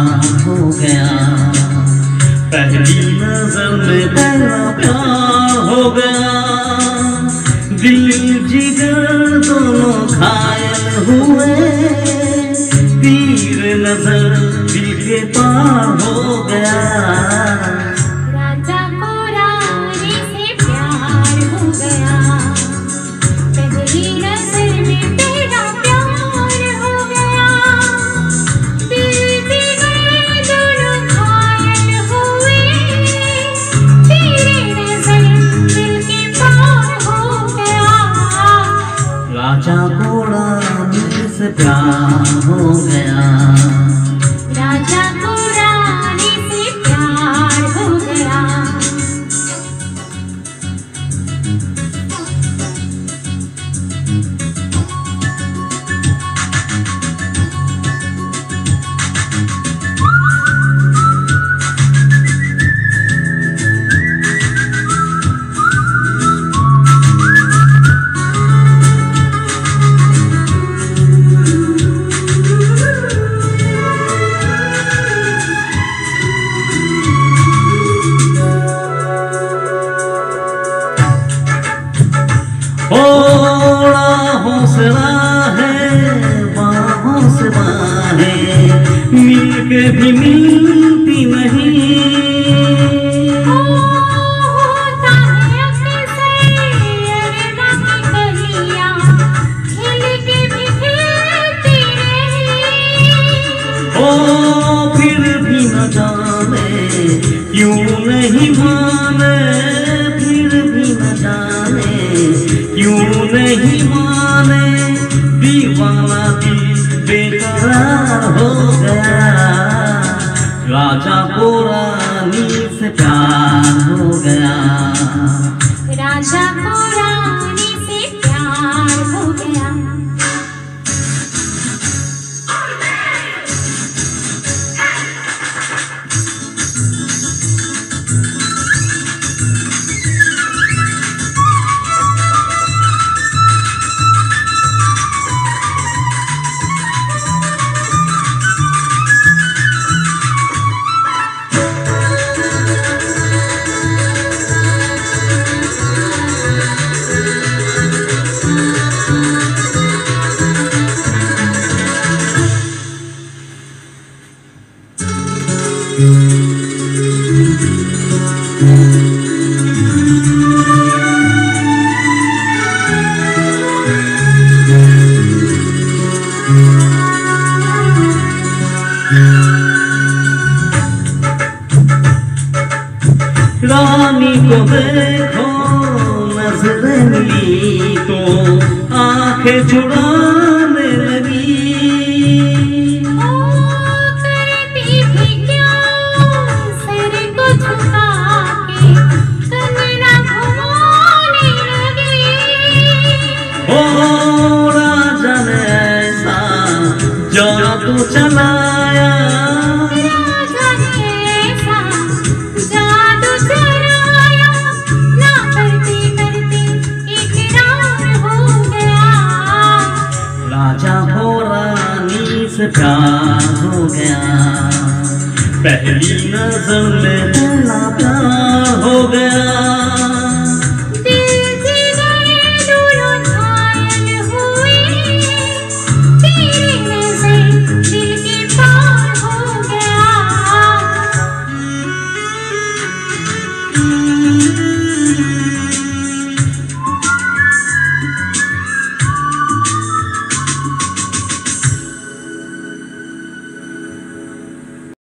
प्यार हो गया। पहली नजर में पहला प्यार हो गया। दिल जिगर दोनों घायल हुए। तीर नजर दिल के पार हो गया। राजा को रानी से प्यार हो गया। पहली नजर में तेरा प्यार हो गया। दिल जिगर दोनों घायल हुए। तेरी नजर दिल के पार हो गया। राजा को रानी से प्यार हो गया। राजा को रानी से प्यार हो गया। हौसला है बाहों से बाहें मिलके भी मिलती नहीं। होता है अपने से अरबा की कलियां खिल के भी खिलती नहीं। फिर भी न जाने क्यों नहीं माने। फिर भी न जाने क्यों नहीं माने। दीवाना दिल बेकरार हो गया। राजा को रानी से प्यार हो गया। राजा को रानी से प्यार हो गया। रानी को देखो नजरें मिली तो आंखें जुड़ाने लगी। करती थी क्या सर को झुका के कंगना घुमाने लगी। राजा ने ऐसा जादू चलाया। राजा ने ऐसा जादू चलाया। ना करते करते इकरार हो गया। राजा को रानी से प्यार हो गया। पहली नजर में पहला प्यार हो गया।